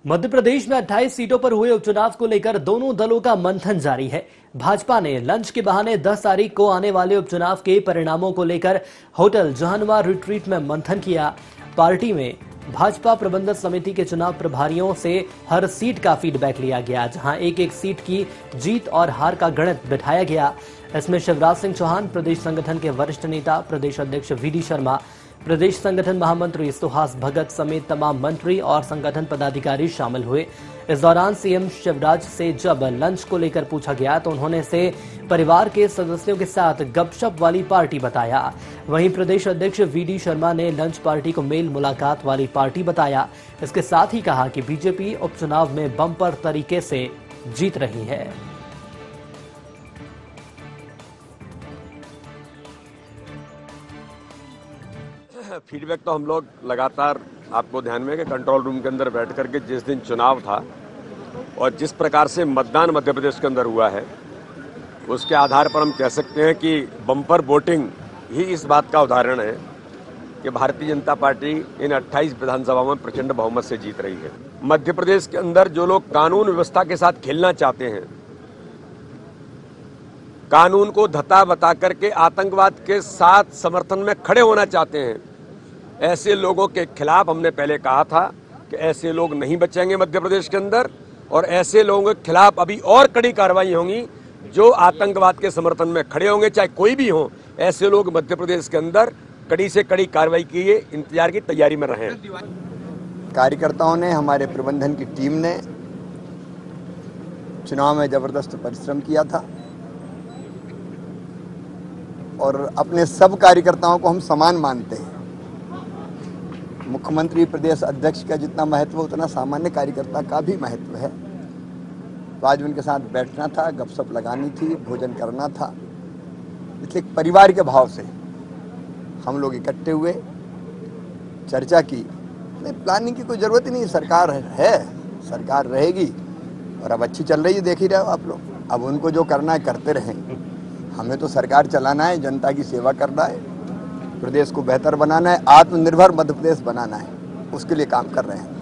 मध्य प्रदेश में 28 सीटों पर हुए उपचुनाव को लेकर दोनों दलों का मंथन जारी है। भाजपा ने लंच के बहाने 10 तारीख को आने वाले उपचुनाव के परिणामों को लेकर होटल जहानवार रिट्रीट में मंथन किया। पार्टी में भाजपा प्रबंधक समिति के चुनाव प्रभारियों से हर सीट का फीडबैक लिया गया, जहां एक एक सीट की जीत और हार का गणित बिठाया गया। इसमें शिवराज सिंह चौहान, प्रदेश संगठन के वरिष्ठ नेता प्रदेश अध्यक्ष वी.डी. शर्मा, प्रदेश संगठन महामंत्री सुहास भगत समेत तमाम मंत्री और संगठन पदाधिकारी शामिल हुए। इस दौरान सीएम शिवराज से जब लंच को लेकर पूछा गया तो उन्होंने इसे परिवार के सदस्यों के साथ गपशप वाली पार्टी बताया। वहीं प्रदेश अध्यक्ष वी.डी. शर्मा ने लंच पार्टी को मेल मुलाकात वाली पार्टी बताया। इसके साथ ही कहा कि बीजेपी उपचुनाव में बम्पर तरीके से जीत रही है। फीडबैक तो हम लोग लगातार आपको ध्यान में कि कंट्रोल रूम के अंदर बैठ करके जिस दिन चुनाव था और जिस प्रकार से मतदान मध्य प्रदेश के अंदर हुआ है, उसके आधार पर हम कह सकते हैं कि बम्पर वोटिंग ही इस बात का उदाहरण है कि भारतीय जनता पार्टी इन 28 विधानसभाओं में प्रचंड बहुमत से जीत रही है। मध्य प्रदेश के अंदर जो लोग कानून व्यवस्था के साथ खेलना चाहते हैं, कानून को धता बता करके आतंकवाद के साथ समर्थन में खड़े होना चाहते हैं, ऐसे लोगों के खिलाफ हमने पहले कहा था कि ऐसे लोग नहीं बचेंगे मध्य प्रदेश के अंदर, और ऐसे लोगों के खिलाफ अभी और कड़ी कार्रवाई होंगी जो आतंकवाद के समर्थन में खड़े होंगे, चाहे कोई भी हो। ऐसे लोग मध्य प्रदेश के अंदर कड़ी से कड़ी कार्रवाई के लिए इंतजार की तैयारी में रहे। कार्यकर्ताओं ने, हमारे प्रबंधन की टीम ने चुनाव में जबरदस्त परिश्रम किया था और अपने सब कार्यकर्ताओं को हम समान मानते हैं। मुख्यमंत्री, प्रदेश अध्यक्ष का जितना महत्व उतना सामान्य कार्यकर्ता का भी महत्व है। तो आज उनके साथ बैठना था, गपशप लगानी थी, भोजन करना था। इसलिए परिवार के भाव से हम लोग इकट्ठे हुए, चर्चा की। नहीं, प्लानिंग की कोई ज़रूरत ही नहीं, सरकार है, सरकार रहेगी और अब अच्छी चल रही है, देख ही रहे हो आप लोग। अब उनको जो करना है करते रहें, हमें तो सरकार चलाना है, जनता की सेवा करना है, प्रदेश को बेहतर बनाना है, आत्मनिर्भर मध्य प्रदेश बनाना है, उसके लिए काम कर रहे हैं।